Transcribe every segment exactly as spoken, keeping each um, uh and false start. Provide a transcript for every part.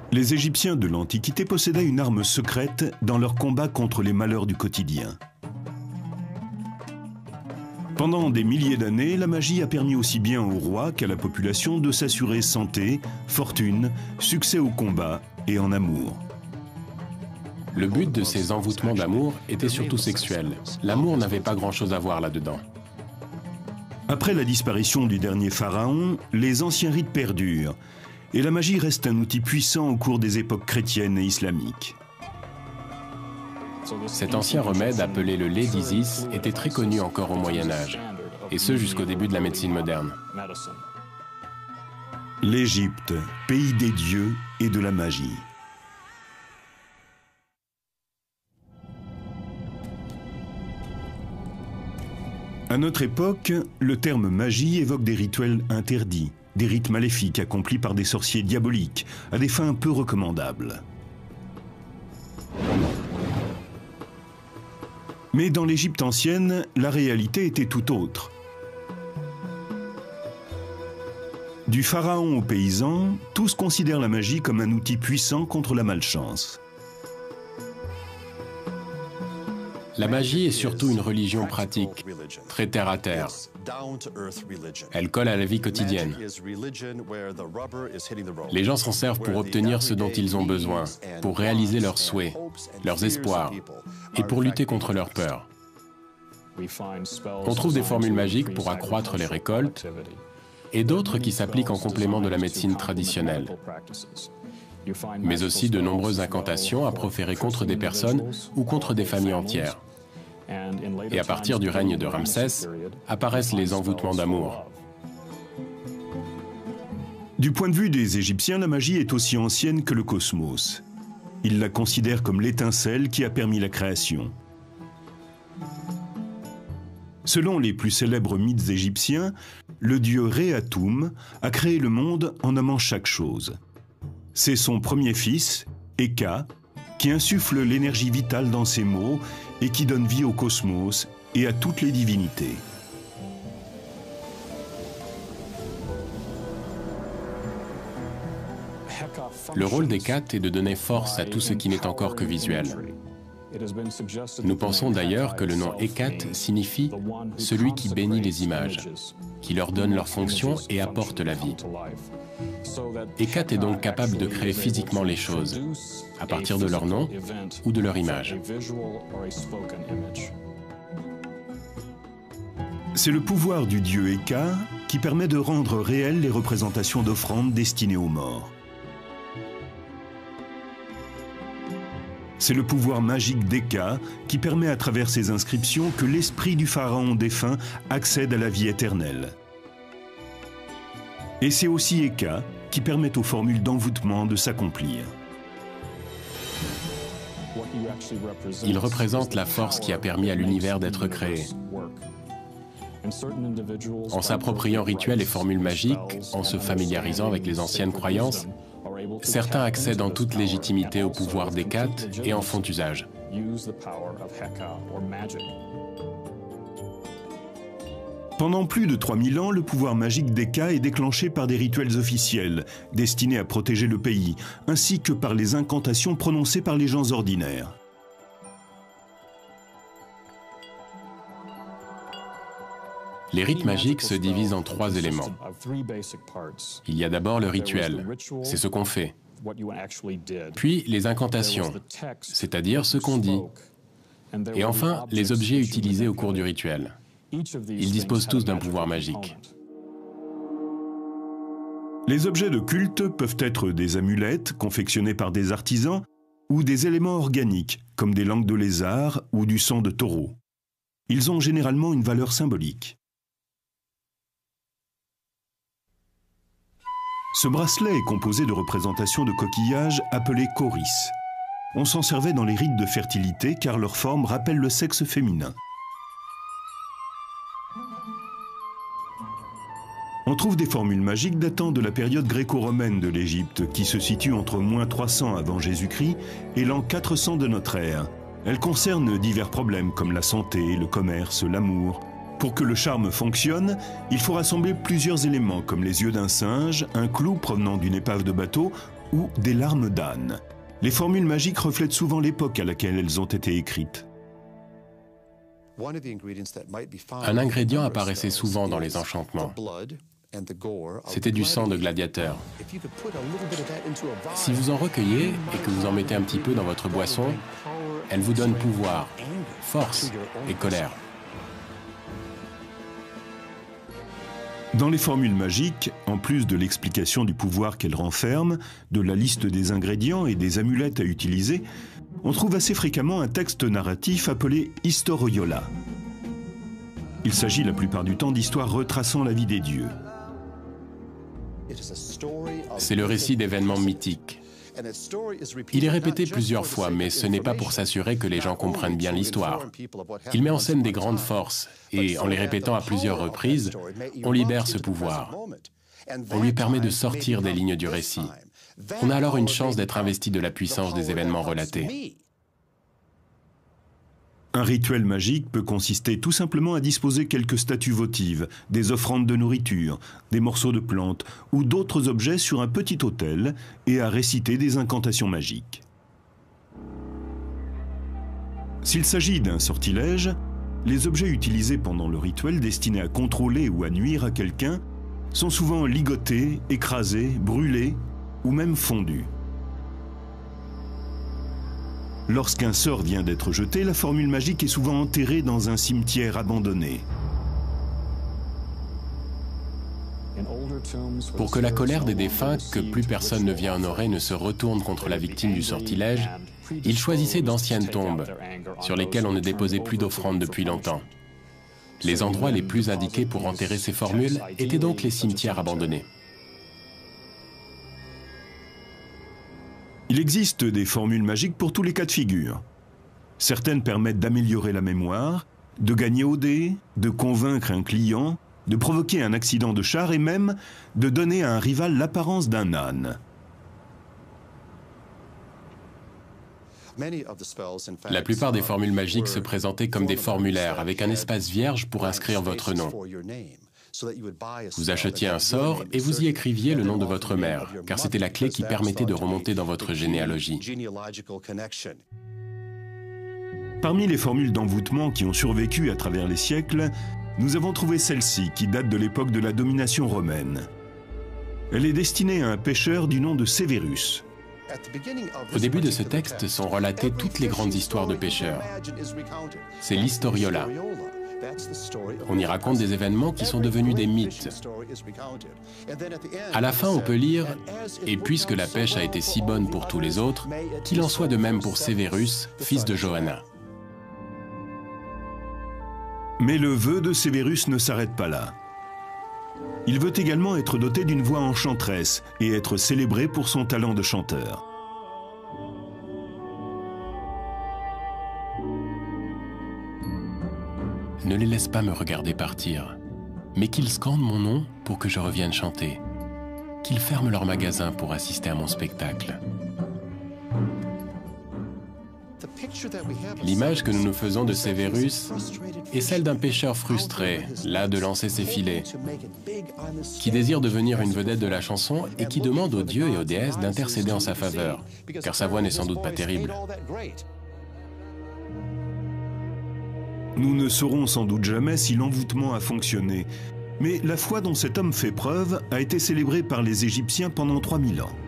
Les Égyptiens de l'Antiquité possédaient une arme secrète dans leur combat contre les malheurs du quotidien. Pendant des milliers d'années, la magie a permis aussi bien aux rois qu'à la population de s'assurer santé, fortune, succès au combat et en amour. Le but de ces envoûtements d'amour était surtout sexuel. L'amour n'avait pas grand-chose à voir là-dedans. Après la disparition du dernier pharaon, les anciens rites perdurent, et la magie reste un outil puissant au cours des époques chrétiennes et islamiques. Cet ancien remède appelé le lait d'Isis était très connu encore au Moyen-Âge, et ce jusqu'au début de la médecine moderne. L'Égypte, pays des dieux et de la magie. À notre époque, le terme magie évoque des rituels interdits, des rites maléfiques accomplis par des sorciers diaboliques, à des fins peu recommandables. Mais dans l'Égypte ancienne, la réalité était tout autre. Du pharaon aux paysans, tous considèrent la magie comme un outil puissant contre la malchance. La magie est surtout une religion pratique, très terre à terre. Elle colle à la vie quotidienne. Les gens s'en servent pour obtenir ce dont ils ont besoin, pour réaliser leurs souhaits, leurs espoirs, et pour lutter contre leurs peurs. On trouve des formules magiques pour accroître les récoltes, et d'autres qui s'appliquent en complément de la médecine traditionnelle. Mais aussi de nombreuses incantations à proférer contre des personnes ou contre des familles entières. Et à partir du règne de Ramsès, apparaissent les envoûtements d'amour. Du point de vue des Égyptiens, la magie est aussi ancienne que le cosmos. Ils la considèrent comme l'étincelle qui a permis la création. Selon les plus célèbres mythes égyptiens, le dieu Ré-Atoum a créé le monde en nommant chaque chose. C'est son premier fils, Eka, qui insuffle l'énergie vitale dans ses mots et qui donne vie au cosmos et à toutes les divinités. Le rôle d'Hécate est de donner force à tout ce qui n'est encore que visuel. Nous pensons d'ailleurs que le nom Hécate signifie « celui qui bénit les images », qui leur donne leur fonction et apporte la vie. Hécate est donc capable de créer physiquement les choses, à partir de leur nom ou de leur image. C'est le pouvoir du dieu Eka qui permet de rendre réelles les représentations d'offrandes destinées aux morts. C'est le pouvoir magique d'Eka qui permet à travers ces inscriptions que l'esprit du pharaon défunt accède à la vie éternelle. Et c'est aussi Eka qui permet aux formules d'envoûtement de s'accomplir. Il représente la force qui a permis à l'univers d'être créé. En s'appropriant rituels et formules magiques, en se familiarisant avec les anciennes croyances, certains accèdent en toute légitimité au pouvoir d'Hécate et en font usage. Pendant plus de trois mille ans, le pouvoir magique d'Eka est déclenché par des rituels officiels, destinés à protéger le pays, ainsi que par les incantations prononcées par les gens ordinaires. Les rites magiques se divisent en trois éléments. Il y a d'abord le rituel, c'est ce qu'on fait. Puis les incantations, c'est-à-dire ce qu'on dit. Et enfin, les objets utilisés au cours du rituel. Ils disposent tous d'un pouvoir magique. Les objets de culte peuvent être des amulettes confectionnées par des artisans ou des éléments organiques, comme des langues de lézard ou du sang de taureau. Ils ont généralement une valeur symbolique. Ce bracelet est composé de représentations de coquillages appelés choris. On s'en servait dans les rites de fertilité car leur forme rappelle le sexe féminin. On trouve des formules magiques datant de la période gréco-romaine de l'Égypte, qui se situe entre moins trois cents avant Jésus-Christ et l'an quatre cents de notre ère. Elles concernent divers problèmes comme la santé, le commerce, l'amour. Pour que le charme fonctionne, il faut rassembler plusieurs éléments comme les yeux d'un singe, un clou provenant d'une épave de bateau ou des larmes d'âne. Les formules magiques reflètent souvent l'époque à laquelle elles ont été écrites. Un ingrédient apparaissait souvent dans les enchantements. C'était du sang de gladiateur. Si vous en recueillez et que vous en mettez un petit peu dans votre boisson, elle vous donne pouvoir, force et colère. Dans les formules magiques, en plus de l'explication du pouvoir qu'elles renferment, de la liste des ingrédients et des amulettes à utiliser, on trouve assez fréquemment un texte narratif appelé historiola. Il s'agit la plupart du temps d'histoires retraçant la vie des dieux. C'est le récit d'événements mythiques. Il est répété plusieurs fois, mais ce n'est pas pour s'assurer que les gens comprennent bien l'histoire. Il met en scène des grandes forces, et en les répétant à plusieurs reprises, on libère ce pouvoir. On lui permet de sortir des lignes du récit. On a alors une chance d'être investi de la puissance des événements relatés. Un rituel magique peut consister tout simplement à disposer quelques statues votives, des offrandes de nourriture, des morceaux de plantes ou d'autres objets sur un petit autel et à réciter des incantations magiques. S'il s'agit d'un sortilège, les objets utilisés pendant le rituel destinés à contrôler ou à nuire à quelqu'un sont souvent ligotés, écrasés, brûlés ou même fondus. Lorsqu'un sort vient d'être jeté, la formule magique est souvent enterrée dans un cimetière abandonné. Pour que la colère des défunts, que plus personne ne vient honorer, ne se retourne contre la victime du sortilège, ils choisissaient d'anciennes tombes, sur lesquelles on ne déposait plus d'offrandes depuis longtemps. Les endroits les plus indiqués pour enterrer ces formules étaient donc les cimetières abandonnés. Il existe des formules magiques pour tous les cas de figure. Certaines permettent d'améliorer la mémoire, de gagner au dé, de convaincre un client, de provoquer un accident de char et même de donner à un rival l'apparence d'un âne. La plupart des formules magiques se présentaient comme des formulaires avec un espace vierge pour inscrire votre nom. Vous achetiez un sort et vous y écriviez le nom de votre mère, car c'était la clé qui permettait de remonter dans votre généalogie. Parmi les formules d'envoûtement qui ont survécu à travers les siècles, nous avons trouvé celle-ci qui date de l'époque de la domination romaine. Elle est destinée à un pêcheur du nom de Sévérus. Au début de ce texte sont relatées toutes les grandes histoires de pêcheurs. C'est l'historiola. On y raconte des événements qui sont devenus des mythes. À la fin, on peut lire « Et puisque la pêche a été si bonne pour tous les autres, qu'il en soit de même pour Sévérus, fils de Johanna. » Mais le vœu de Sévérus ne s'arrête pas là. Il veut également être doté d'une voix enchanteresse et être célébré pour son talent de chanteur. Ne les laisse pas me regarder partir, mais qu'ils scandent mon nom pour que je revienne chanter, qu'ils ferment leur magasin pour assister à mon spectacle. L'image que nous nous faisons de Sévérus est celle d'un pêcheur frustré, las de lancer ses filets, qui désire devenir une vedette de la chanson et qui demande aux dieux et aux déesses d'intercéder en sa faveur, car sa voix n'est sans doute pas terrible. Nous ne saurons sans doute jamais si l'envoûtement a fonctionné, mais la foi dont cet homme fait preuve a été célébrée par les Égyptiens pendant trois mille ans.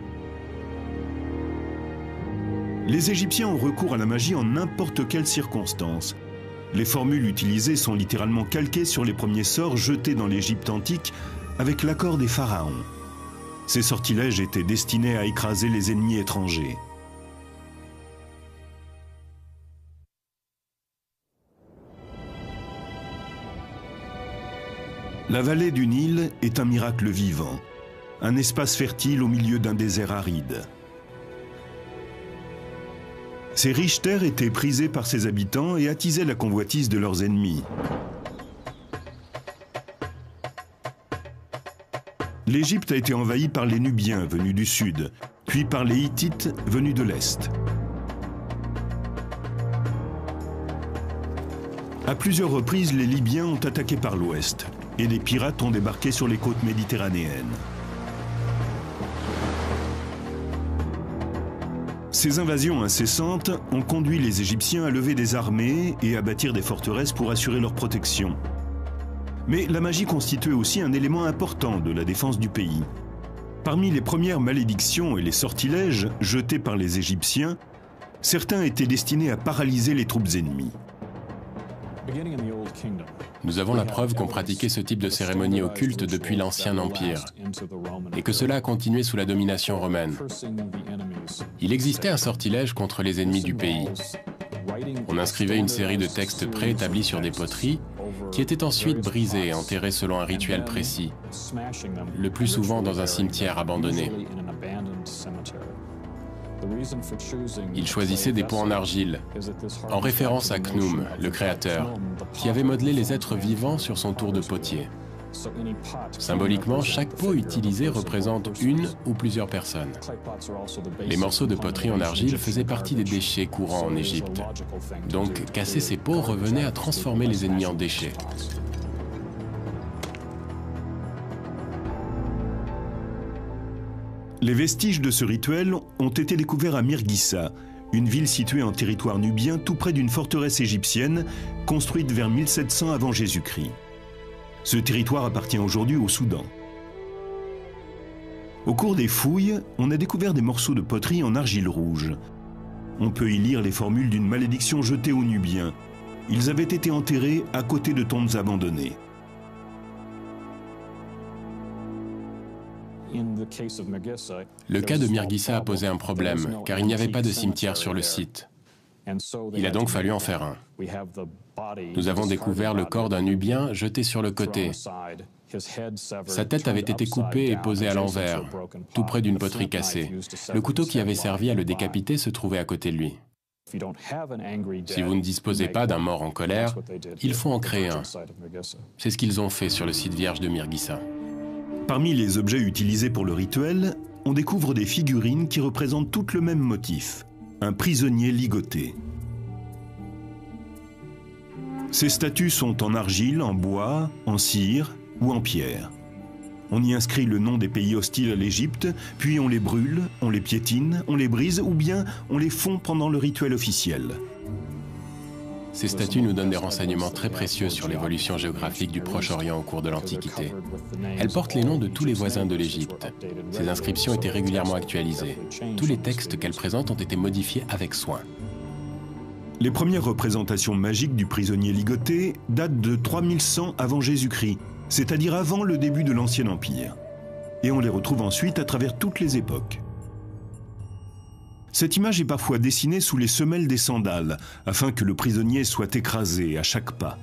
Les Égyptiens ont recours à la magie en n'importe quelle circonstance. Les formules utilisées sont littéralement calquées sur les premiers sorts jetés dans l'Égypte antique avec l'accord des pharaons. Ces sortilèges étaient destinés à écraser les ennemis étrangers. La vallée du Nil est un miracle vivant, un espace fertile au milieu d'un désert aride. Ces riches terres étaient prisées par ses habitants et attisaient la convoitise de leurs ennemis. L'Égypte a été envahie par les Nubiens venus du sud, puis par les Hittites venus de l'est. À plusieurs reprises, les Libyens ont attaqué par l'ouest et des pirates ont débarqué sur les côtes méditerranéennes. Ces invasions incessantes ont conduit les Égyptiens à lever des armées et à bâtir des forteresses pour assurer leur protection. Mais la magie constituait aussi un élément important de la défense du pays. Parmi les premières malédictions et les sortilèges jetés par les Égyptiens, certains étaient destinés à paralyser les troupes ennemies. Nous avons la preuve qu'on pratiquait ce type de cérémonie occulte depuis l'Ancien Empire et que cela a continué sous la domination romaine. Il existait un sortilège contre les ennemis du pays. On inscrivait une série de textes préétablis sur des poteries qui étaient ensuite brisés et enterrés selon un rituel précis, le plus souvent dans un cimetière abandonné. Il choisissait des pots en argile, en référence à Khnum, le créateur, qui avait modelé les êtres vivants sur son tour de potier. Symboliquement, chaque pot utilisé représente une ou plusieurs personnes. Les morceaux de poterie en argile faisaient partie des déchets courants en Égypte. Donc, casser ces pots revenait à transformer les ennemis en déchets. Les vestiges de ce rituel ont été découverts à Mirghissa, une ville située en territoire nubien tout près d'une forteresse égyptienne construite vers mille sept cents avant Jésus-Christ. Ce territoire appartient aujourd'hui au Soudan. Au cours des fouilles, on a découvert des morceaux de poterie en argile rouge. On peut y lire les formules d'une malédiction jetée aux Nubiens. Ils avaient été enterrés à côté de tombes abandonnées. Le cas de Mirghissa a posé un problème, car il n'y avait pas de cimetière sur le site. Il a donc fallu en faire un. Nous avons découvert le corps d'un Nubien jeté sur le côté. Sa tête avait été coupée et posée à l'envers, tout près d'une poterie cassée. Le couteau qui avait servi à le décapiter se trouvait à côté de lui. Si vous ne disposez pas d'un mort en colère, il faut en créer un. C'est ce qu'ils ont fait sur le site vierge de Mirghissa. Parmi les objets utilisés pour le rituel, on découvre des figurines qui représentent toutes le même motif, un prisonnier ligoté. Ces statues sont en argile, en bois, en cire ou en pierre. On y inscrit le nom des pays hostiles à l'Égypte, puis on les brûle, on les piétine, on les brise ou bien on les fond pendant le rituel officiel. Ces statues nous donnent des renseignements très précieux sur l'évolution géographique du Proche-Orient au cours de l'Antiquité. Elles portent les noms de tous les voisins de l'Égypte. Ces inscriptions étaient régulièrement actualisées. Tous les textes qu'elles présentent ont été modifiés avec soin. Les premières représentations magiques du prisonnier ligoté datent de trois mille cent avant Jésus-Christ, c'est-à-dire avant le début de l'Ancien Empire. Et on les retrouve ensuite à travers toutes les époques. Cette image est parfois dessinée sous les semelles des sandales, afin que le prisonnier soit écrasé à chaque pas.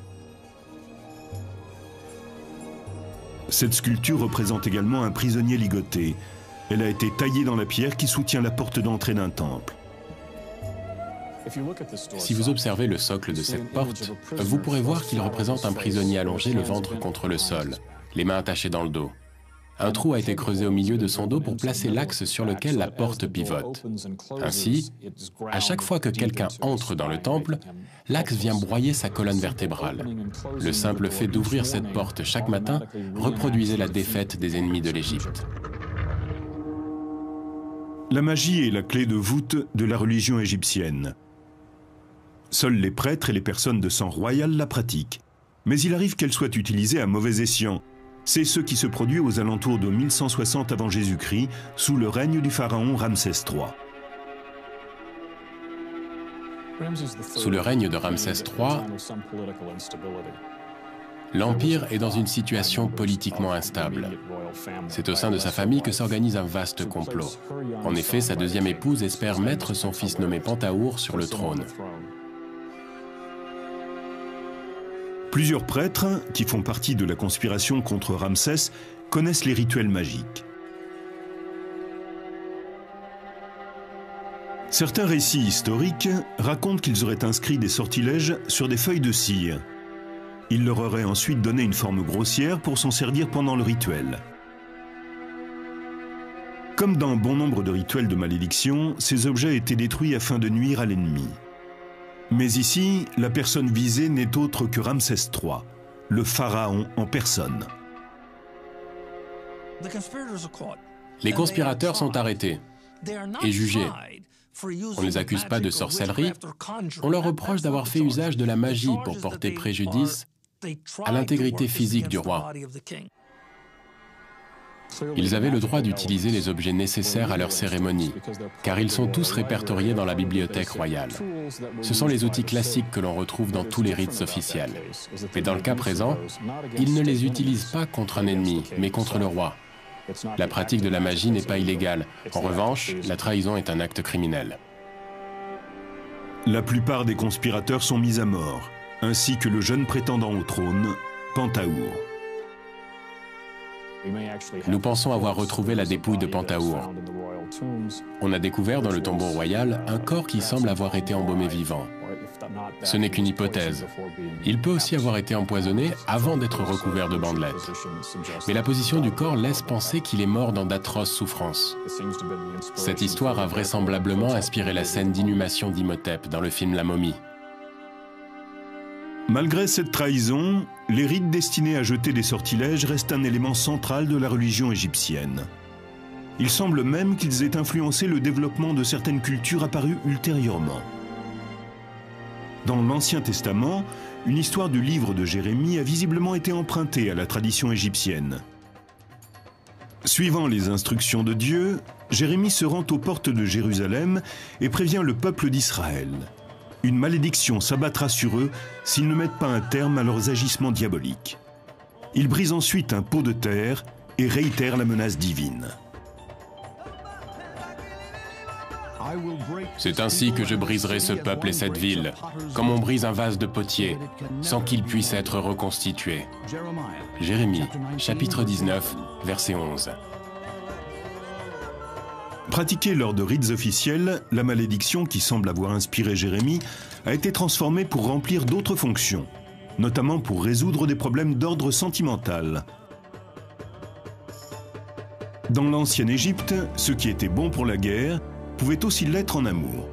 Cette sculpture représente également un prisonnier ligoté. Elle a été taillée dans la pierre qui soutient la porte d'entrée d'un temple. Si vous observez le socle de cette porte, vous pourrez voir qu'il représente un prisonnier allongé le ventre contre le sol, les mains attachées dans le dos. Un trou a été creusé au milieu de son dos pour placer l'axe sur lequel la porte pivote. Ainsi, à chaque fois que quelqu'un entre dans le temple, l'axe vient broyer sa colonne vertébrale. Le simple fait d'ouvrir cette porte chaque matin reproduisait la défaite des ennemis de l'Égypte. La magie est la clé de voûte de la religion égyptienne. Seuls les prêtres et les personnes de sang royal la pratiquent. Mais il arrive qu'elle soit utilisée à mauvais escient. C'est ce qui se produit aux alentours de mille cent soixante avant Jésus-Christ, sous le règne du pharaon Ramsès trois. Sous le règne de Ramsès trois, l'Empire est dans une situation politiquement instable. C'est au sein de sa famille que s'organise un vaste complot. En effet, sa deuxième épouse espère mettre son fils nommé Pentahour sur le trône. Plusieurs prêtres, qui font partie de la conspiration contre Ramsès, connaissent les rituels magiques. Certains récits historiques racontent qu'ils auraient inscrit des sortilèges sur des feuilles de cire. Ils leur auraient ensuite donné une forme grossière pour s'en servir pendant le rituel. Comme dans bon nombre de rituels de malédiction, ces objets étaient détruits afin de nuire à l'ennemi. Mais ici, la personne visée n'est autre que Ramsès trois, le pharaon en personne. Les conspirateurs sont arrêtés. et jugés. On ne les accuse pas de sorcellerie, on leur reproche d'avoir fait usage de la magie pour porter préjudice à l'intégrité physique du roi. Ils avaient le droit d'utiliser les objets nécessaires à leur cérémonie, car ils sont tous répertoriés dans la bibliothèque royale. Ce sont les outils classiques que l'on retrouve dans tous les rites officiels. Mais dans le cas présent, ils ne les utilisent pas contre un ennemi, mais contre le roi. La pratique de la magie n'est pas illégale. En revanche, la trahison est un acte criminel. La plupart des conspirateurs sont mis à mort, ainsi que le jeune prétendant au trône, Pantaour. Nous pensons avoir retrouvé la dépouille de Pantaour. On a découvert dans le tombeau royal un corps qui semble avoir été embaumé vivant. Ce n'est qu'une hypothèse. Il peut aussi avoir été empoisonné avant d'être recouvert de bandelettes. Mais la position du corps laisse penser qu'il est mort dans d'atroces souffrances. Cette histoire a vraisemblablement inspiré la scène d'inhumation d'Imhotep dans le film La Momie. Malgré cette trahison, les rites destinés à jeter des sortilèges restent un élément central de la religion égyptienne. Il semble même qu'ils aient influencé le développement de certaines cultures apparues ultérieurement. Dans l'Ancien Testament, une histoire du livre de Jérémie a visiblement été empruntée à la tradition égyptienne. Suivant les instructions de Dieu, Jérémie se rend aux portes de Jérusalem et prévient le peuple d'Israël. Une malédiction s'abattra sur eux s'ils ne mettent pas un terme à leurs agissements diaboliques. Il brise ensuite un pot de terre et réitère la menace divine. C'est ainsi que je briserai ce peuple et cette ville, comme on brise un vase de potier, sans qu'il puisse être reconstitué. Jérémie, chapitre dix-neuf, verset onze. Pratiquée lors de rites officiels, la malédiction qui semble avoir inspiré Jérémie a été transformée pour remplir d'autres fonctions, notamment pour résoudre des problèmes d'ordre sentimental. Dans l'ancienne Égypte, ce qui était bon pour la guerre pouvait aussi l'être en amour.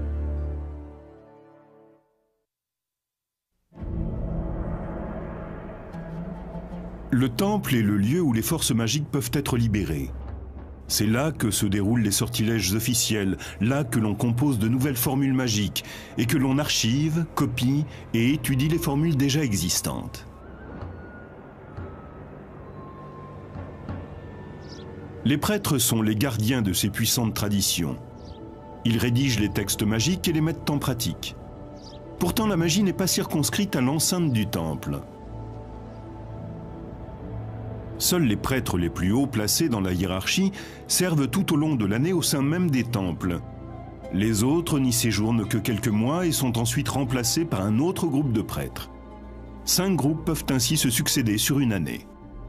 Le temple est le lieu où les forces magiques peuvent être libérées. C'est là que se déroulent les sortilèges officiels, là que l'on compose de nouvelles formules magiques et que l'on archive, copie et étudie les formules déjà existantes. Les prêtres sont les gardiens de ces puissantes traditions. Ils rédigent les textes magiques et les mettent en pratique. Pourtant, la magie n'est pas circonscrite à l'enceinte du temple. Seuls les prêtres les plus hauts placés dans la hiérarchie servent tout au long de l'année au sein même des temples. Les autres n'y séjournent que quelques mois et sont ensuite remplacés par un autre groupe de prêtres. Cinq groupes peuvent ainsi se succéder sur une année.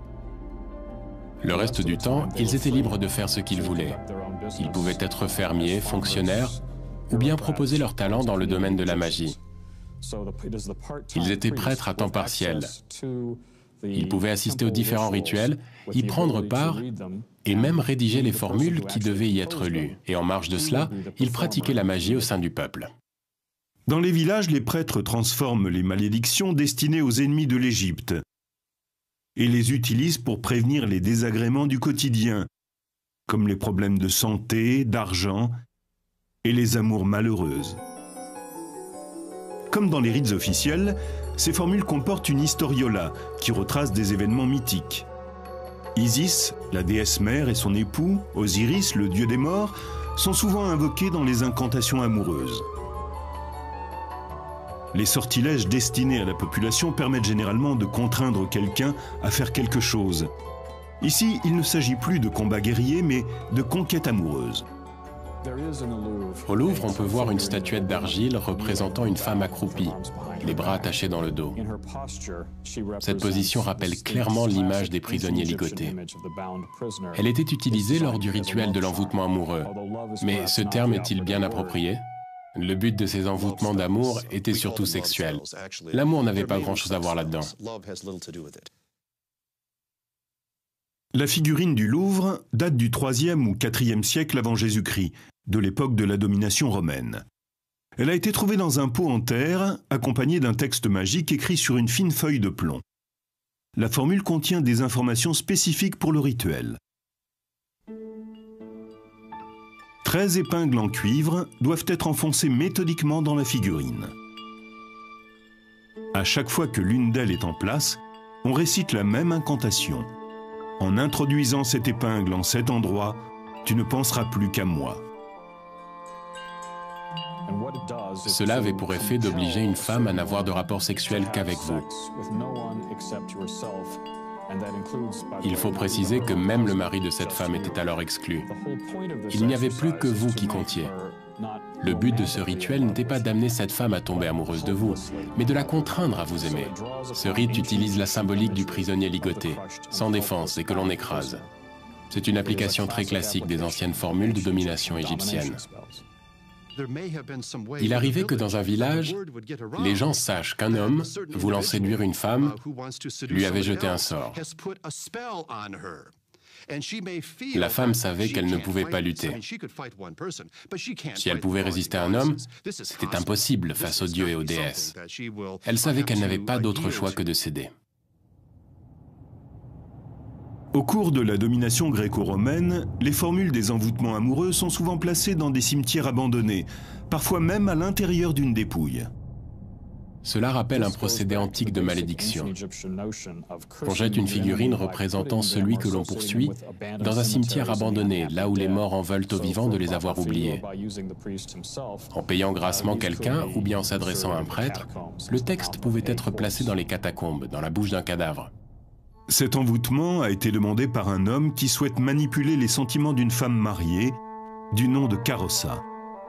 Le reste du temps, ils étaient libres de faire ce qu'ils voulaient. Ils pouvaient être fermiers, fonctionnaires, ou bien proposer leur talent dans le domaine de la magie. Ils étaient prêtres à temps partiel. Ils pouvaient assister aux différents rituels, y prendre part et même rédiger les formules qui devaient y être lues. Et en marge de cela, ils pratiquaient la magie au sein du peuple. Dans les villages, les prêtres transforment les malédictions destinées aux ennemis de l'Égypte et les utilisent pour prévenir les désagréments du quotidien, comme les problèmes de santé, d'argent et les amours malheureuses. Comme dans les rites officiels, ces formules comportent une historiola qui retrace des événements mythiques. Isis, la déesse mère, et son époux, Osiris, le dieu des morts, sont souvent invoqués dans les incantations amoureuses. Les sortilèges destinés à la population permettent généralement de contraindre quelqu'un à faire quelque chose. Ici, il ne s'agit plus de combat guerrier, mais de conquête amoureuse. Au Louvre, on peut voir une statuette d'argile représentant une femme accroupie, les bras attachés dans le dos. Cette position rappelle clairement l'image des prisonniers ligotés. Elle était utilisée lors du rituel de l'envoûtement amoureux. Mais ce terme est-il bien approprié ? Le but de ces envoûtements d'amour était surtout sexuel. L'amour n'avait pas grand-chose à voir là-dedans. La figurine du Louvre date du troisième ou quatrième siècle avant Jésus-Christ, de l'époque de la domination romaine. Elle a été trouvée dans un pot en terre, accompagnée d'un texte magique écrit sur une fine feuille de plomb. La formule contient des informations spécifiques pour le rituel. treize épingles en cuivre doivent être enfoncées méthodiquement dans la figurine. À chaque fois que l'une d'elles est en place, on récite la même incantation. En introduisant cette épingle en cet endroit, tu ne penseras plus qu'à moi. Cela avait pour effet d'obliger une femme à n'avoir de rapport sexuel qu'avec vous. Il faut préciser que même le mari de cette femme était alors exclu. Il n'y avait plus que vous qui comptiez. Le but de ce rituel n'était pas d'amener cette femme à tomber amoureuse de vous, mais de la contraindre à vous aimer. Ce rite utilise la symbolique du prisonnier ligoté, sans défense et que l'on écrase. C'est une application très classique des anciennes formules de domination égyptienne. Il arrivait que dans un village, les gens sachent qu'un homme, voulant séduire une femme, lui avait jeté un sort. La femme savait qu'elle ne pouvait pas lutter. Si elle pouvait résister à un homme, c'était impossible face aux dieux et aux déesses. Elle savait qu'elle n'avait pas d'autre choix que de céder. Au cours de la domination gréco-romaine, les formules des envoûtements amoureux sont souvent placées dans des cimetières abandonnés, parfois même à l'intérieur d'une dépouille. Cela rappelle un procédé antique de malédiction. On jette une figurine représentant celui que l'on poursuit dans un cimetière abandonné, là où les morts en veulent aux vivants de les avoir oubliés. En payant grassement quelqu'un ou bien en s'adressant à un prêtre, le texte pouvait être placé dans les catacombes, dans la bouche d'un cadavre. Cet envoûtement a été demandé par un homme qui souhaite manipuler les sentiments d'une femme mariée, du nom de Karossa.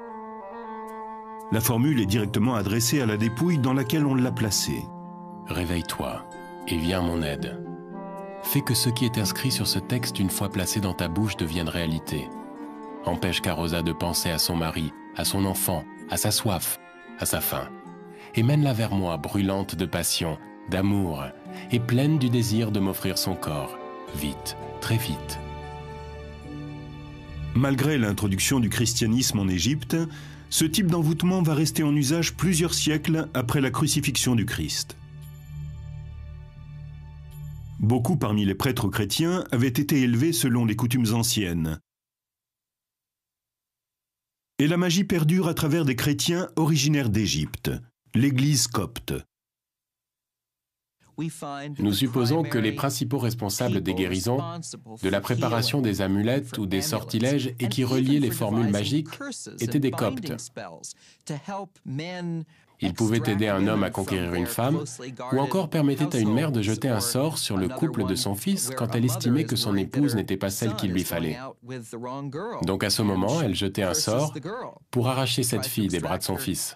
La formule est directement adressée à la dépouille dans laquelle on l'a placée. Réveille-toi et viens à mon aide. Fais que ce qui est inscrit sur ce texte une fois placé dans ta bouche devienne réalité. Empêche Karossa de penser à son mari, à son enfant, à sa soif, à sa faim. Et mène-la vers moi, brûlante de passion, d'amour, et pleine du désir de m'offrir son corps. Vite, très vite. Malgré l'introduction du christianisme en Égypte, ce type d'envoûtement va rester en usage plusieurs siècles après la crucifixion du Christ. Beaucoup parmi les prêtres chrétiens avaient été élevés selon les coutumes anciennes. Et la magie perdure à travers des chrétiens originaires d'Égypte, l'Église copte. Nous supposons que les principaux responsables des guérisons, de la préparation des amulettes ou des sortilèges et qui reliaient les formules magiques étaient des coptes. Ils pouvaient aider un homme à conquérir une femme, ou encore permettaient à une mère de jeter un sort sur le couple de son fils quand elle estimait que son épouse n'était pas celle qu'il lui fallait. Donc à ce moment, elle jetait un sort pour arracher cette fille des bras de son fils.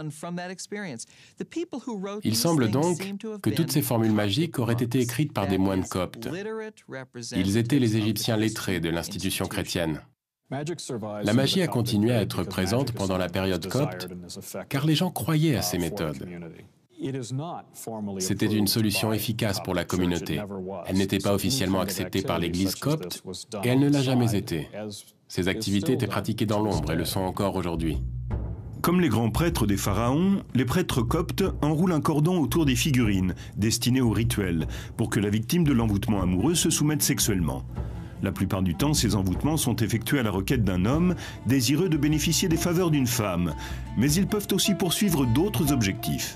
Il semble donc que toutes ces formules magiques auraient été écrites par des moines coptes. Ils étaient les Égyptiens lettrés de l'institution chrétienne. La magie a continué à être présente pendant la période copte, car les gens croyaient à ces méthodes. C'était une solution efficace pour la communauté. Elle n'était pas officiellement acceptée par l'Église copte, et elle ne l'a jamais été. Ces activités étaient pratiquées dans l'ombre et le sont encore aujourd'hui. Comme les grands prêtres des pharaons, les prêtres coptes enroulent un cordon autour des figurines, destinées au rituel, pour que la victime de l'envoûtement amoureux se soumette sexuellement. La plupart du temps, ces envoûtements sont effectués à la requête d'un homme désireux de bénéficier des faveurs d'une femme, mais ils peuvent aussi poursuivre d'autres objectifs.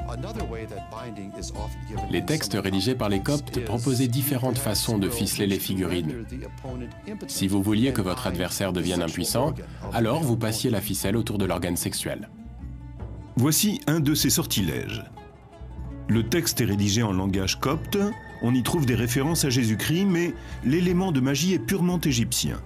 Les textes rédigés par les coptes proposaient différentes façons de ficeler les figurines. Si vous vouliez que votre adversaire devienne impuissant, alors vous passiez la ficelle autour de l'organe sexuel. Voici un de ces sortilèges. Le texte est rédigé en langage copte, on y trouve des références à Jésus-Christ, mais l'élément de magie est purement égyptien.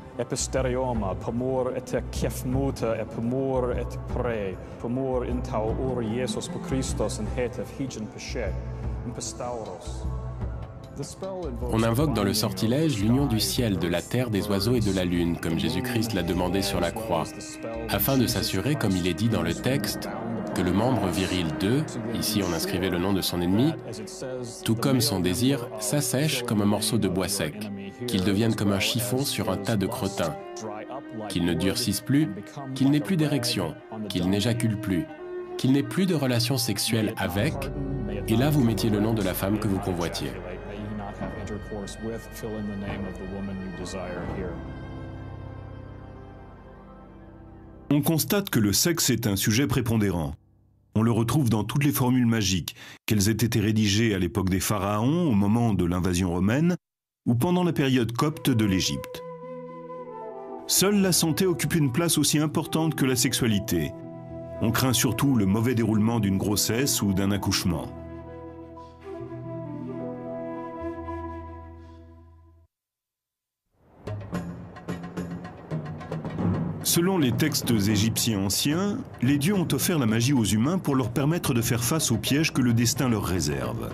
On invoque dans le sortilège l'union du ciel, de la terre, des oiseaux et de la lune, comme Jésus-Christ l'a demandé sur la croix, afin de s'assurer, comme il est dit dans le texte, que le membre viril d'eux, ici on inscrivait le nom de son ennemi, tout comme son désir, s'assèche comme un morceau de bois sec, qu'il devienne comme un chiffon sur un tas de crottins, qu'il ne durcisse plus, qu'il n'ait plus d'érection, qu'il n'éjacule plus, qu'il n'ait plus de relations sexuelles avec, et là vous mettiez le nom de la femme que vous convoitiez. On constate que le sexe est un sujet prépondérant. On le retrouve dans toutes les formules magiques, qu'elles aient été rédigées à l'époque des pharaons, au moment de l'invasion romaine, ou pendant la période copte de l'Égypte. Seule la santé occupe une place aussi importante que la sexualité. On craint surtout le mauvais déroulement d'une grossesse ou d'un accouchement. Selon les textes égyptiens anciens, les dieux ont offert la magie aux humains pour leur permettre de faire face aux pièges que le destin leur réserve.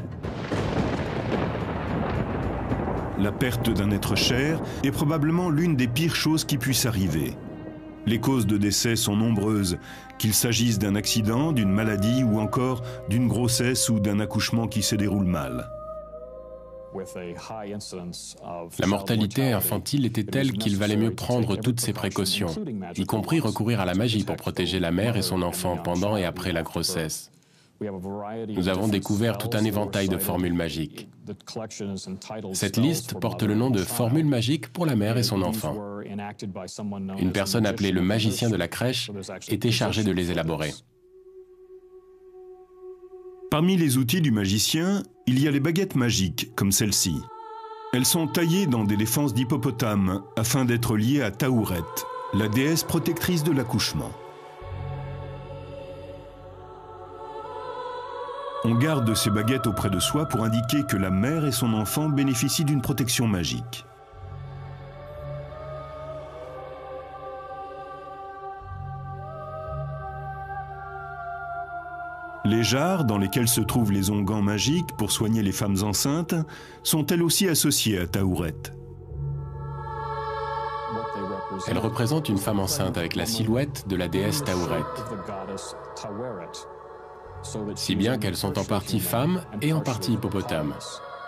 La perte d'un être cher est probablement l'une des pires choses qui puissent arriver. Les causes de décès sont nombreuses, qu'il s'agisse d'un accident, d'une maladie ou encore d'une grossesse ou d'un accouchement qui se déroule mal. La mortalité infantile était telle qu'il valait mieux prendre toutes ces précautions, y compris recourir à la magie pour protéger la mère et son enfant pendant et après la grossesse. Nous avons découvert tout un éventail de formules magiques. Cette liste porte le nom de formules magiques pour la mère et son enfant. Une personne appelée le magicien de la crèche était chargée de les élaborer. Parmi les outils du magicien, il y a les baguettes magiques, comme celle-ci. Elles sont taillées dans des défenses d'hippopotame afin d'être liées à Taouret, la déesse protectrice de l'accouchement. On garde ces baguettes auprès de soi pour indiquer que la mère et son enfant bénéficient d'une protection magique. Les jarres, dans lesquelles se trouvent les onguents magiques pour soigner les femmes enceintes, sont elles aussi associées à Taouret. Elle représente une femme enceinte avec la silhouette de la déesse Taouret. Si bien qu'elles sont en partie femmes et en partie hippopotames.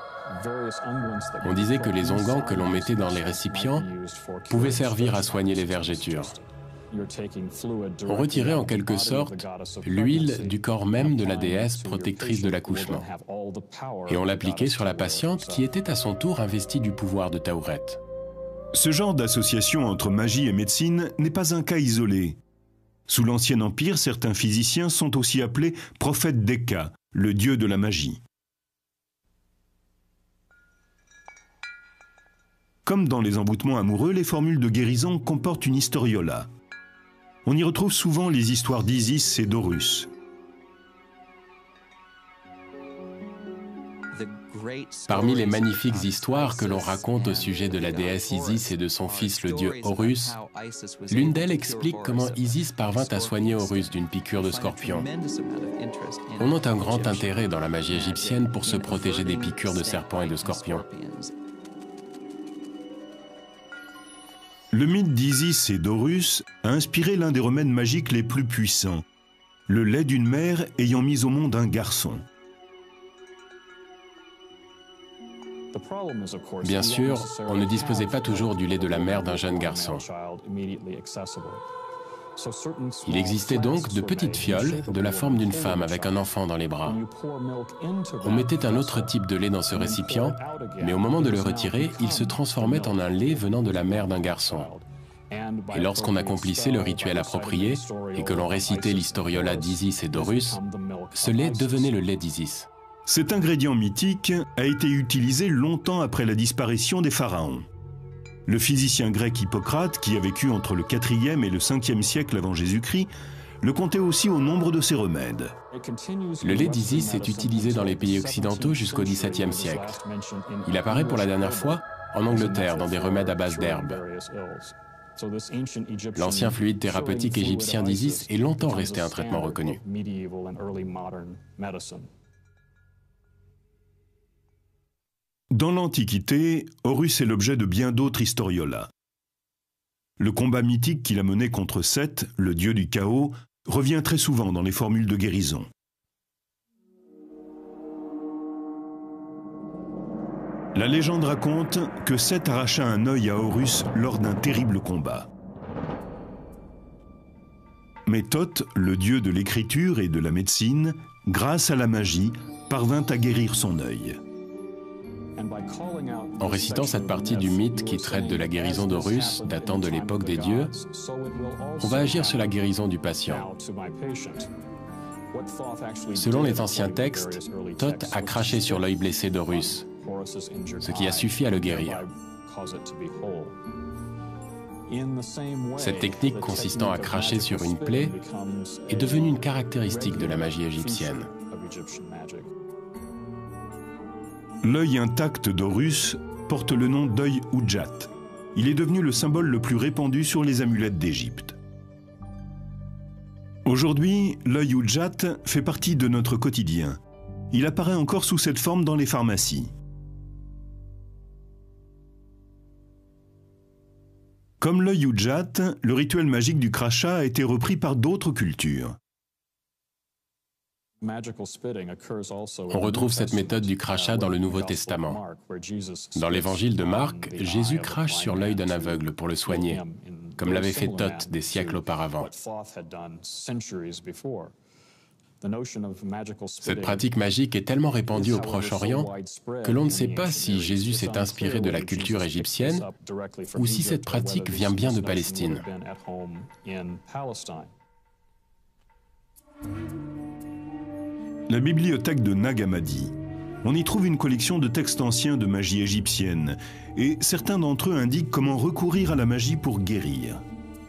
On disait que les onguents que l'on mettait dans les récipients pouvaient servir à soigner les vergetures. On retirait en quelque sorte l'huile du corps même de la déesse protectrice de l'accouchement. Et on l'appliquait sur la patiente qui était à son tour investie du pouvoir de Taouret. Ce genre d'association entre magie et médecine n'est pas un cas isolé. Sous l'Ancien Empire, certains physiciens sont aussi appelés prophètes d'Eka, le dieu de la magie. Comme dans les emboutements amoureux, les formules de guérison comportent une historiola. On y retrouve souvent les histoires d'Isis et d'Horus. Parmi les magnifiques histoires que l'on raconte au sujet de la déesse Isis et de son fils le dieu Horus, l'une d'elles explique comment Isis parvint à soigner Horus d'une piqûre de scorpion. On note un grand intérêt dans la magie égyptienne pour se protéger des piqûres de serpents et de scorpions. Le mythe d'Isis et d'Horus a inspiré l'un des remèdes magiques les plus puissants, le lait d'une mère ayant mis au monde un garçon. Bien sûr, on ne disposait pas toujours du lait de la mère d'un jeune garçon. Il existait donc de petites fioles de la forme d'une femme avec un enfant dans les bras. On mettait un autre type de lait dans ce récipient, mais au moment de le retirer, il se transformait en un lait venant de la mère d'un garçon. Et lorsqu'on accomplissait le rituel approprié et que l'on récitait l'historiola d'Isis et d'Horus, ce lait devenait le lait d'Isis. Cet ingrédient mythique a été utilisé longtemps après la disparition des pharaons. Le physicien grec Hippocrate, qui a vécu entre le quatrième et le cinquième siècle avant Jésus-Christ, le comptait aussi au nombre de ses remèdes. Le lait d'Isis est utilisé dans les pays occidentaux jusqu'au dix-septième siècle. Il apparaît pour la dernière fois en Angleterre dans des remèdes à base d'herbes. L'ancien fluide thérapeutique égyptien d'Isis est longtemps resté un traitement reconnu. Dans l'Antiquité, Horus est l'objet de bien d'autres historiolas. Le combat mythique qu'il a mené contre Seth, le dieu du chaos, revient très souvent dans les formules de guérison. La légende raconte que Seth arracha un œil à Horus lors d'un terrible combat. Mais Thoth, le dieu de l'écriture et de la médecine, grâce à la magie, parvint à guérir son œil. En récitant cette partie du mythe qui traite de la guérison d'Horus datant de l'époque des dieux, on va agir sur la guérison du patient. Selon les anciens textes, Thoth a craché sur l'œil blessé d'Horus, ce qui a suffi à le guérir. Cette technique consistant à cracher sur une plaie est devenue une caractéristique de la magie égyptienne. L'œil intact d'Horus porte le nom d'œil Udjat. Il est devenu le symbole le plus répandu sur les amulettes d'Égypte. Aujourd'hui, l'œil Udjat fait partie de notre quotidien. Il apparaît encore sous cette forme dans les pharmacies. Comme l'œil Udjat, le rituel magique du crachat a été repris par d'autres cultures. On retrouve cette méthode du crachat dans le Nouveau Testament. Dans l'évangile de Marc, Jésus crache sur l'œil d'un aveugle pour le soigner, comme l'avait fait Thoth des siècles auparavant. Cette pratique magique est tellement répandue au Proche-Orient que l'on ne sait pas si Jésus s'est inspiré de la culture égyptienne ou si cette pratique vient bien de Palestine. La bibliothèque de Nag Hammadi. On y trouve une collection de textes anciens de magie égyptienne, et certains d'entre eux indiquent comment recourir à la magie pour guérir.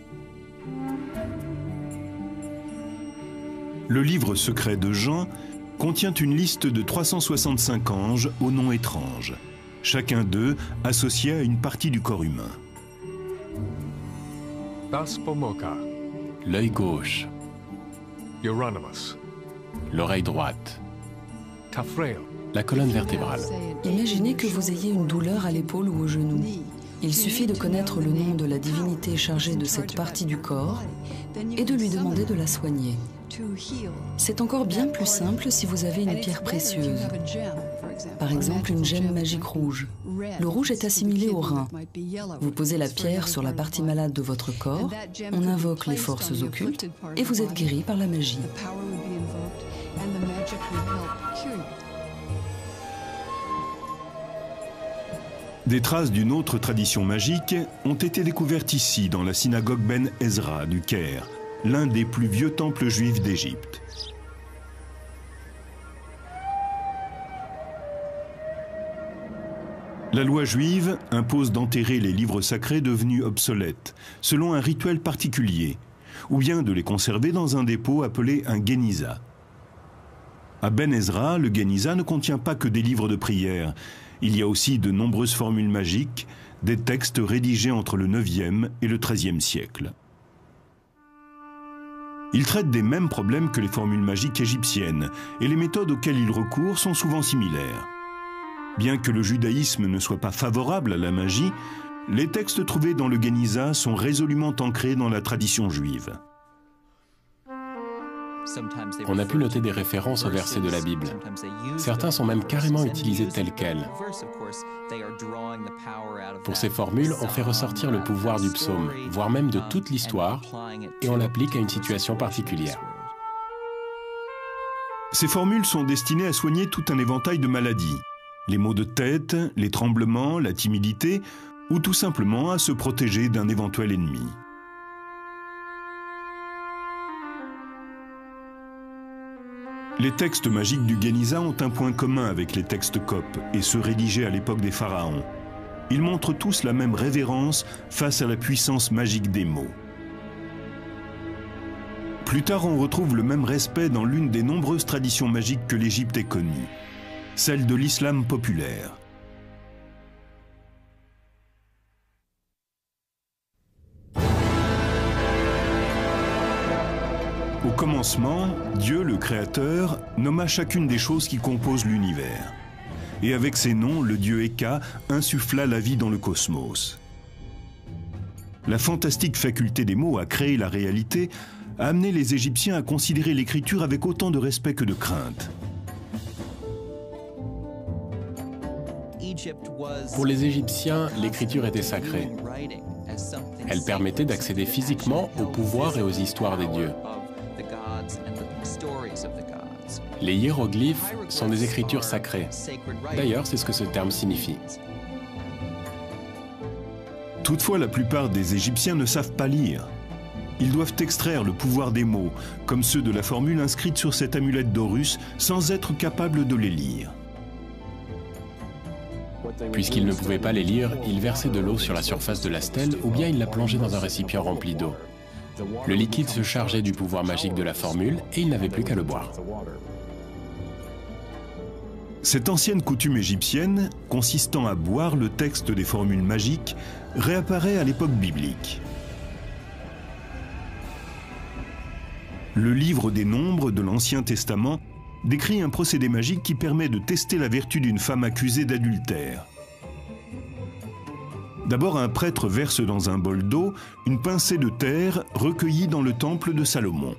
Le livre secret de Jean contient une liste de trois cent soixante-cinq anges aux noms étranges, chacun d'eux associé à une partie du corps humain. L'œil gauche, Euronymous, l'oreille droite, la colonne vertébrale. Imaginez que vous ayez une douleur à l'épaule ou au genou. Il suffit de connaître le nom de la divinité chargée de cette partie du corps et de lui demander de la soigner. C'est encore bien plus simple si vous avez une pierre précieuse, par exemple une gemme magique rouge. Le rouge est assimilé au rein. Vous posez la pierre sur la partie malade de votre corps, on invoque les forces occultes et vous êtes guéri par la magie. Des traces d'une autre tradition magique ont été découvertes ici, dans la synagogue Ben Ezra du Caire, l'un des plus vieux temples juifs d'Égypte. La loi juive impose d'enterrer les livres sacrés devenus obsolètes, selon un rituel particulier, ou bien de les conserver dans un dépôt appelé un Géniza. À Ben Ezra, le Géniza ne contient pas que des livres de prière. Il y a aussi de nombreuses formules magiques, des textes rédigés entre le neuvième et le treizième siècle. Il traite des mêmes problèmes que les formules magiques égyptiennes, et les méthodes auxquelles il recourt sont souvent similaires. Bien que le judaïsme ne soit pas favorable à la magie, les textes trouvés dans le Géniza sont résolument ancrés dans la tradition juive. On a pu noter des références aux versets de la Bible. Certains sont même carrément utilisés tels quels. Pour ces formules, on fait ressortir le pouvoir du psaume, voire même de toute l'histoire, et on l'applique à une situation particulière. Ces formules sont destinées à soigner tout un éventail de maladies. Les maux de tête, les tremblements, la timidité, ou tout simplement à se protéger d'un éventuel ennemi. Les textes magiques du Géniza ont un point commun avec les textes coptes et ceux rédigés à l'époque des pharaons. Ils montrent tous la même révérence face à la puissance magique des mots. Plus tard, on retrouve le même respect dans l'une des nombreuses traditions magiques que l'Égypte ait connues, celle de l'islam populaire. Au commencement, Dieu, le Créateur, nomma chacune des choses qui composent l'univers. Et avec ces noms, le dieu Eka insuffla la vie dans le cosmos. La fantastique faculté des mots à créer la réalité a amené les Égyptiens à considérer l'écriture avec autant de respect que de crainte. Pour les Égyptiens, l'écriture était sacrée. Elle permettait d'accéder physiquement au pouvoir et aux histoires des dieux. Les hiéroglyphes sont des écritures sacrées. D'ailleurs, c'est ce que ce terme signifie. Toutefois, la plupart des Égyptiens ne savent pas lire. Ils doivent extraire le pouvoir des mots, comme ceux de la formule inscrite sur cette amulette d'Horus, sans être capables de les lire. Puisqu'ils ne pouvaient pas les lire, ils versaient de l'eau sur la surface de la stèle ou bien ils la plongeaient dans un récipient rempli d'eau. Le liquide se chargeait du pouvoir magique de la formule et ils n'avaient plus qu'à le boire. Cette ancienne coutume égyptienne, consistant à boire le texte des formules magiques, réapparaît à l'époque biblique. Le livre des Nombres de l'Ancien Testament décrit un procédé magique qui permet de tester la vertu d'une femme accusée d'adultère. D'abord, un prêtre verse dans un bol d'eau une pincée de terre recueillie dans le temple de Salomon.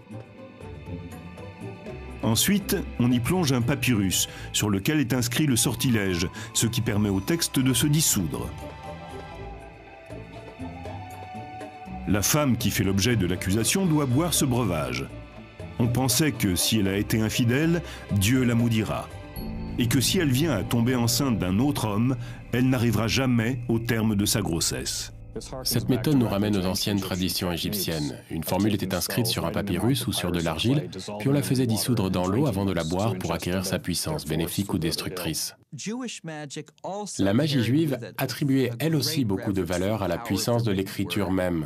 Ensuite, on y plonge un papyrus sur lequel est inscrit le sortilège, ce qui permet au texte de se dissoudre. La femme qui fait l'objet de l'accusation doit boire ce breuvage. On pensait que si elle a été infidèle, Dieu la maudira. Et que si elle vient à tomber enceinte d'un autre homme, elle n'arrivera jamais au terme de sa grossesse. Cette méthode nous ramène aux anciennes traditions égyptiennes. Une formule était inscrite sur un papyrus ou sur de l'argile, puis on la faisait dissoudre dans l'eau avant de la boire pour acquérir sa puissance, bénéfique ou destructrice. La magie juive attribuait elle aussi beaucoup de valeur à la puissance de l'écriture même.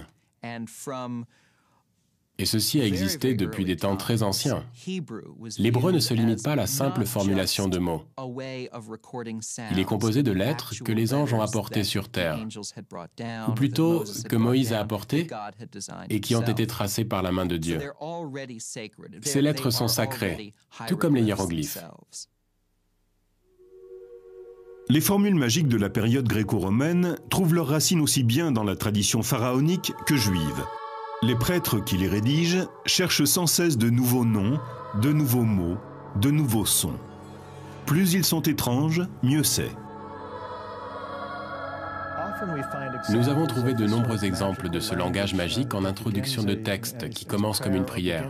Et ceci a existé depuis des temps très anciens. L'hébreu ne se limite pas à la simple formulation de mots. Il est composé de lettres que les anges ont apportées sur terre, ou plutôt que Moïse a apportées et qui ont été tracées par la main de Dieu. Ces lettres sont sacrées, tout comme les hiéroglyphes. Les formules magiques de la période gréco-romaine trouvent leurs racines aussi bien dans la tradition pharaonique que juive. Les prêtres qui les rédigent cherchent sans cesse de nouveaux noms, de nouveaux mots, de nouveaux sons. Plus ils sont étranges, mieux c'est. Nous avons trouvé de nombreux exemples de ce langage magique en introduction de textes qui commencent comme une prière.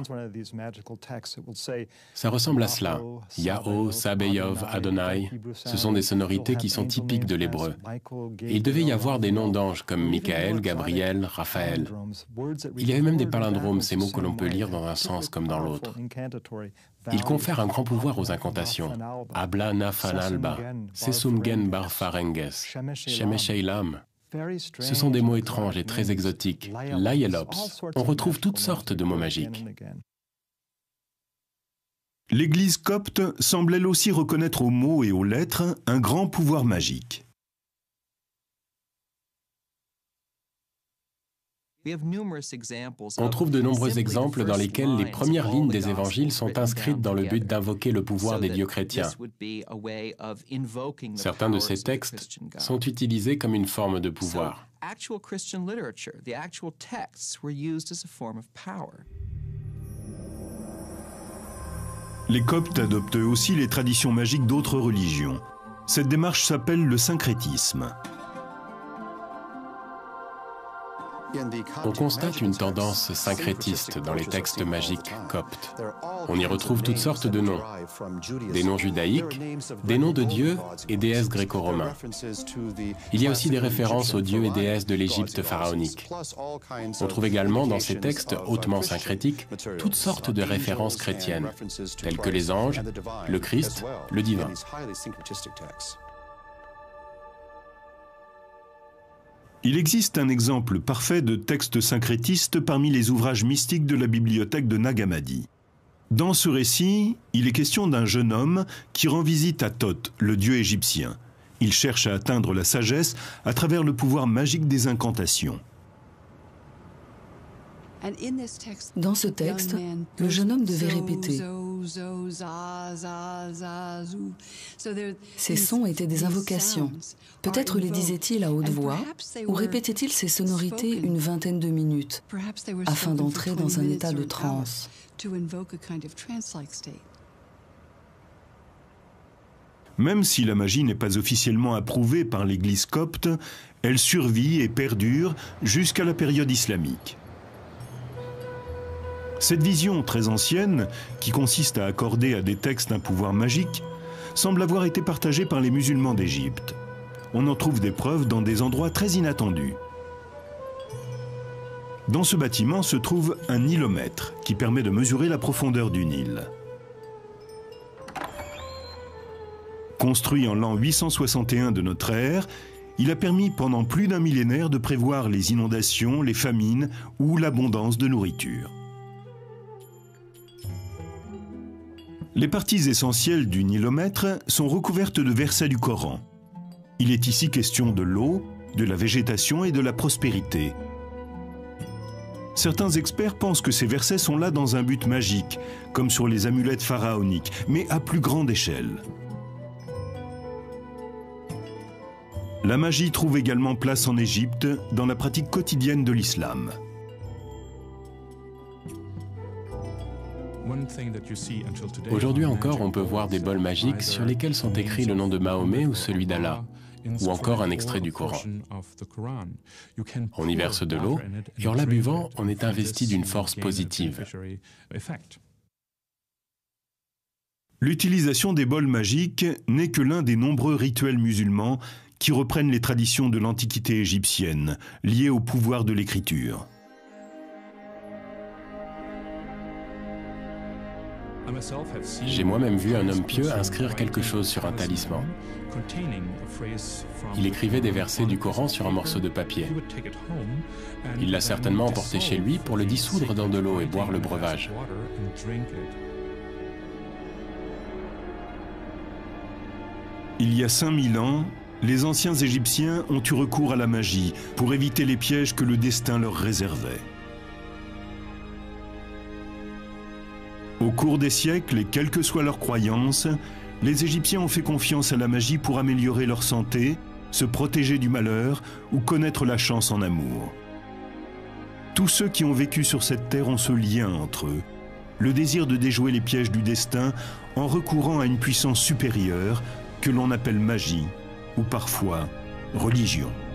Ça ressemble à cela. Yahoo, Sabeyov, Adonai, ce sont des sonorités qui sont typiques de l'hébreu. Et il devait y avoir des noms d'anges comme Michael, Gabriel, Raphaël. Il y avait même des palindromes, ces mots que l'on peut lire dans un sens comme dans l'autre. Il confère un grand pouvoir aux incantations. Abla Nafan Alba, Sesumgen Barfarenges, Shemesheilam. Ce sont des mots étranges et très exotiques. Laielops. On retrouve toutes sortes de mots magiques. L'Église copte semble elle aussi reconnaître aux mots et aux lettres un grand pouvoir magique. On trouve de nombreux exemples dans lesquels les premières lignes des évangiles sont inscrites dans le but d'invoquer le pouvoir des dieux chrétiens. Certains de ces textes sont utilisés comme une forme de pouvoir. Les Coptes adoptent aussi les traditions magiques d'autres religions. Cette démarche s'appelle le syncrétisme. On constate une tendance syncrétiste dans les textes magiques coptes. On y retrouve toutes sortes de noms. Des noms judaïques, des noms de dieux et déesses gréco-romains. Il y a aussi des références aux dieux et déesses de l'Égypte pharaonique. On trouve également dans ces textes hautement syncrétiques toutes sortes de références chrétiennes, telles que les anges, le Christ, le divin. Il existe un exemple parfait de texte syncrétiste parmi les ouvrages mystiques de la bibliothèque de Nag Hammadi. Dans ce récit, il est question d'un jeune homme qui rend visite à Thoth, le dieu égyptien. Il cherche à atteindre la sagesse à travers le pouvoir magique des incantations. Dans ce texte, le jeune homme devait répéter. Ces sons étaient des invocations. Peut-être les disait-il à haute voix, ou répétait-il ces sonorités une vingtaine de minutes, afin d'entrer dans un état de transe. Même si la magie n'est pas officiellement approuvée par l'Église copte, elle survit et perdure jusqu'à la période islamique. Cette vision très ancienne, qui consiste à accorder à des textes un pouvoir magique, semble avoir été partagée par les musulmans d'Égypte. On en trouve des preuves dans des endroits très inattendus. Dans ce bâtiment se trouve un nilomètre qui permet de mesurer la profondeur du Nil. Construit en l'an huit cent soixante et un de notre ère, il a permis pendant plus d'un millénaire de prévoir les inondations, les famines ou l'abondance de nourriture. Les parties essentielles du nilomètre sont recouvertes de versets du Coran. Il est ici question de l'eau, de la végétation et de la prospérité. Certains experts pensent que ces versets sont là dans un but magique, comme sur les amulettes pharaoniques, mais à plus grande échelle. La magie trouve également place en Égypte dans la pratique quotidienne de l'islam. Aujourd'hui encore, on peut voir des bols magiques sur lesquels sont écrits le nom de Mahomet ou celui d'Allah, ou encore un extrait du Coran. On y verse de l'eau, et en la buvant, on est investi d'une force positive. L'utilisation des bols magiques n'est que l'un des nombreux rituels musulmans qui reprennent les traditions de l'Antiquité égyptienne, liées au pouvoir de l'écriture. J'ai moi-même vu un homme pieux inscrire quelque chose sur un talisman. Il écrivait des versets du Coran sur un morceau de papier. Il l'a certainement emporté chez lui pour le dissoudre dans de l'eau et boire le breuvage. Il y a cinq mille ans, les anciens Égyptiens ont eu recours à la magie pour éviter les pièges que le destin leur réservait. Au cours des siècles, et quelles que soient leurs croyances, les Égyptiens ont fait confiance à la magie pour améliorer leur santé, se protéger du malheur ou connaître la chance en amour. Tous ceux qui ont vécu sur cette terre ont ce lien entre eux, le désir de déjouer les pièges du destin en recourant à une puissance supérieure que l'on appelle magie ou parfois religion.